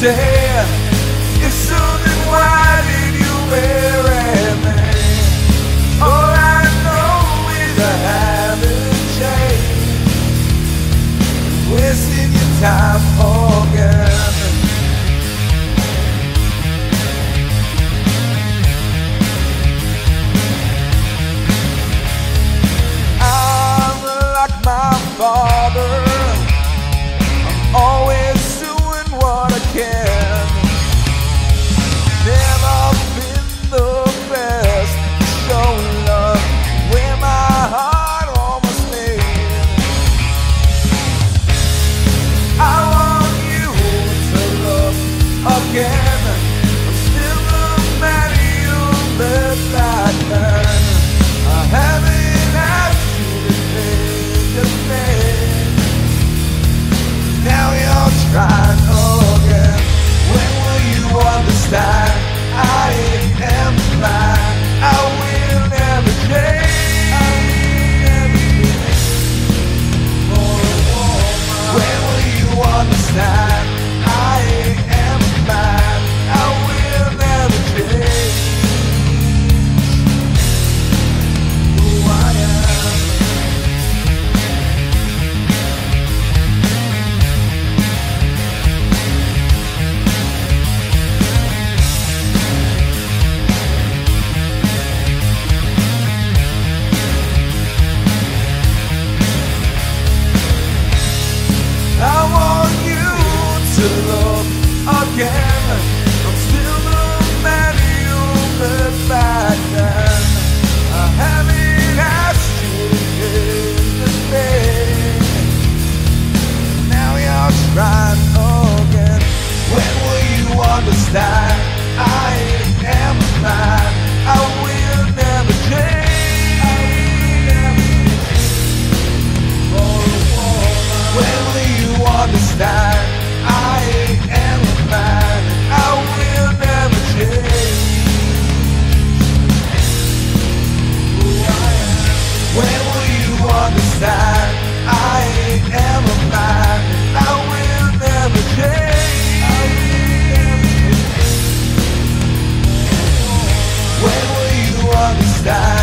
say, if so, then why did you marry me? All I know is I haven't changed, wasting your time again. I'm like my father, I'm always doing what I can. Never been the best, showing love where my heart almost laid. I want you to love again. I'm still the man you left back then. I haven't asked you to change a thing. Now you're trying again. When will you understand? I am blind. I will never change. When will you understand? I am blind. I will never change who I am. I want you to love again. I'm still the man you met back then. I haven't asked you to change a thing. Now you're trying again. When will you understand? I am a man. I will never change. When will you understand? I am a man. I will never change who I am. When will you understand? I am a man. I will never change. When will you understand?